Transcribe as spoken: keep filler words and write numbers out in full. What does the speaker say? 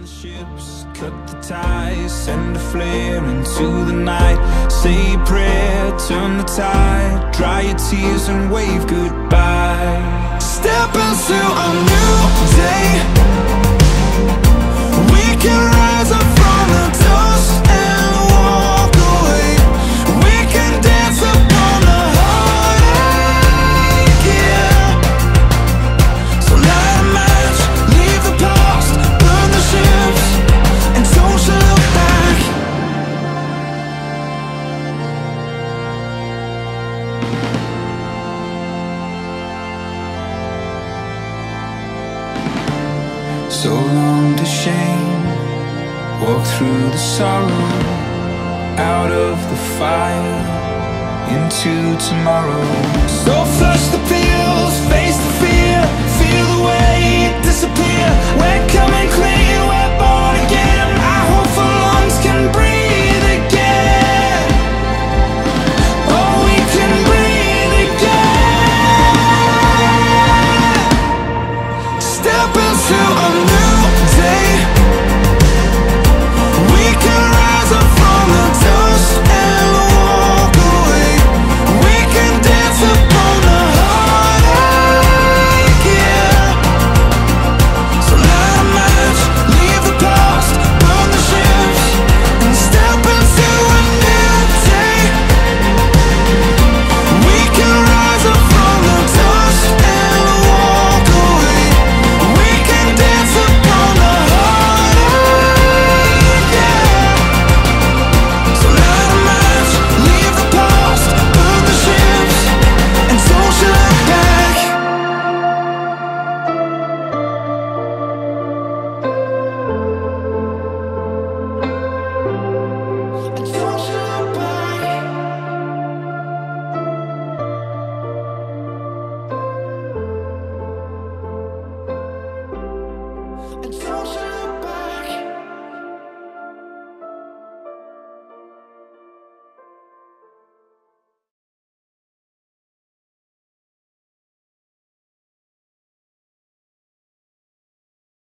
the ships, cut the ties, send a flare into the night. Say a prayer, turn the tide, dry your tears and wave goodbye. Step into a new day. We can rise up from the dust and walk away. We can dance upon the heartache, yeah. So light a match, leave the past, burn the ships, and don't you look back. So long to shame, walk through the sorrow, out of the fire, into tomorrow. So flush the pills, face the fear, feel the weight disappear. We're coming clean, we're born again. Our hopeful lungs can breathe again. Oh, we can breathe again. Step into a new day. We can rise up from the dust and walk away. We can dance upon the heartache, yeah. So light a match, leave the past, burn the ships, and step into a new day. We can rise up from the dust and walk away. We can dance upon the heartache, yeah. So light a match, leave the past, burn the ships, and don't you look back. And don't you look back. And don't you